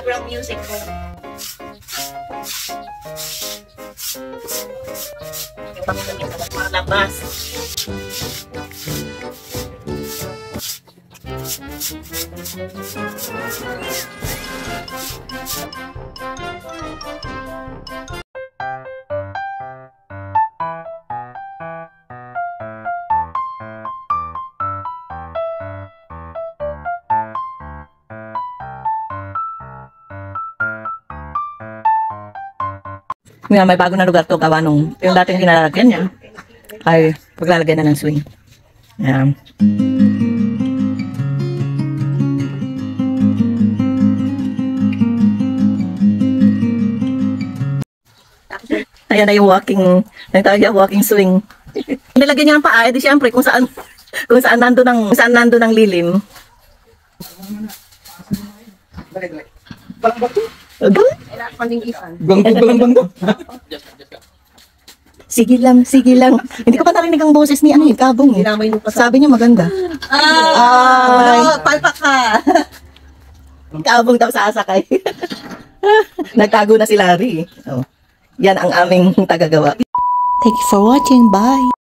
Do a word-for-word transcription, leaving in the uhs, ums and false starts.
background music mo. Yung pagkakas sa maglabas. Nga, may bago na lugar to gawa nung yung dating ginalagyan niya ay paglalagyan na ng swing. Ayan. Ayan na yung walking, nagtawag yung walking swing. Nilagyan niya ng paa, edi syempre kung saan kung saan nando ng kung saan nando ng lilim. Sige lang, sige lang. Hindi ko pa narinig ang boses ni ano, Kabong. Sabi niya maganda. Ah, palpak ka. Kabong daw sasakay. Nagtago na si Larry. Oh. Yan ang aming tagagawa. Thank you for watching. Bye.